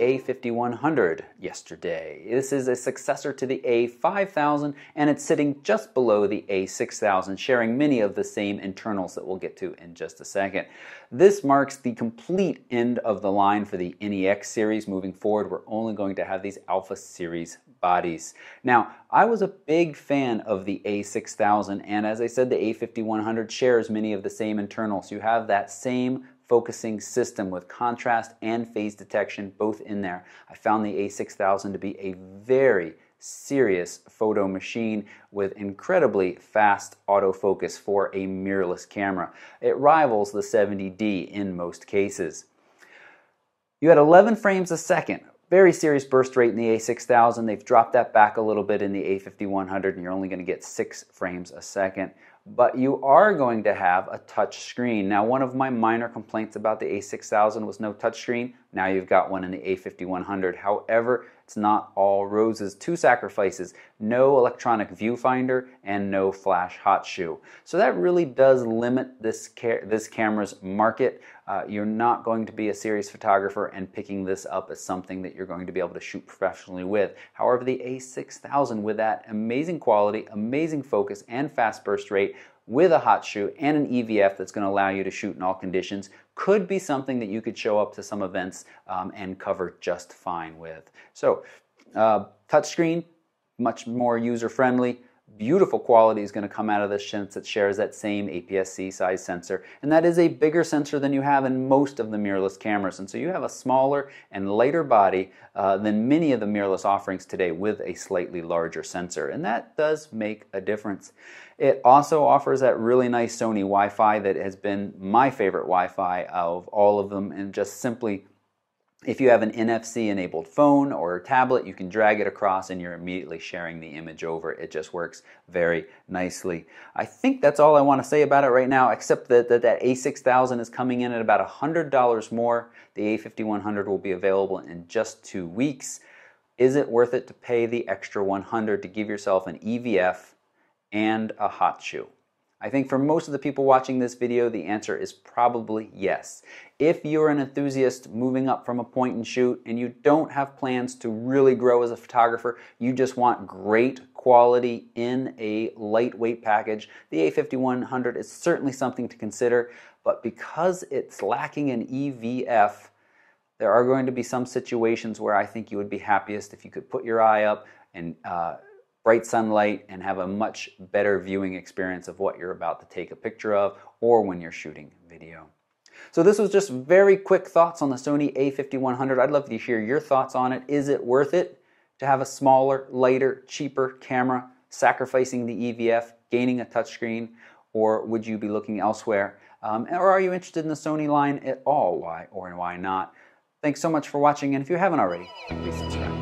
A5100 yesterday. This is a successor to the A5000 and it's sitting just below the A6000, sharing many of the same internals that we'll get to in just a second. This marks the complete end of the line for the NEX series. Moving forward, we're only going to have these Alpha series bodies. Now, I was a big fan of the A6000, and as I said, the A5100 shares many of the same internals. You have that same focusing system with contrast and phase detection both in there. I found the A6000 to be a very serious photo machine with incredibly fast autofocus for a mirrorless camera. It rivals the 70D in most cases. You had 11 frames a second. Very serious burst rate in the A6000. They've dropped that back a little bit in the A5100 and you're only going to get 6 frames a second. But you are going to have a touch screen. Now, one of my minor complaints about the A6000 was no touch screen. Now you've got one in the A5100. However, it's not all roses. 2 sacrifices: no electronic viewfinder and no flash hot shoe. So that really does limit this camera's market. You're not going to be a serious photographer and picking this up as something that you're going to be able to shoot professionally with. However, the A6000, with that amazing quality, amazing focus, and fast burst rate, with a hot shoe and an EVF that's going to allow you to shoot in all conditions, could be something that you could show up to some events and cover just fine with. So, touchscreen, much more user-friendly. Beautiful quality is going to come out of this since it shares that same APS-C size sensor, and that is a bigger sensor than you have in most of the mirrorless cameras, and so you have a smaller and lighter body than many of the mirrorless offerings today with a slightly larger sensor, and that does make a difference. It also offers that really nice Sony Wi-Fi that has been my favorite Wi-Fi of all of them, and just simply, if you have an NFC-enabled phone or tablet, you can drag it across and you're immediately sharing the image over. It just works very nicely. I think that's all I want to say about it right now, except that A6000 is coming in at about $100 more. The A5100 will be available in just 2 weeks. Is it worth it to pay the extra $100 to give yourself an EVF and a hot shoe? I think for most of the people watching this video, the answer is probably yes. If you're an enthusiast moving up from a point and shoot and you don't have plans to really grow as a photographer, you just want great quality in a lightweight package, the A5100 is certainly something to consider, but because it's lacking an EVF, there are going to be some situations where I think you would be happiest if you could put your eye up and bright sunlight and have a much better viewing experience of what you're about to take a picture of or when you're shooting video. So this was just very quick thoughts on the Sony A5100. I'd love to hear your thoughts on it. Is it worth it to have a smaller, lighter, cheaper camera, sacrificing the EVF, gaining a touchscreen, or would you be looking elsewhere? Or are you interested in the Sony line at all? Why or why not? Thanks so much for watching, and if you haven't already, please subscribe.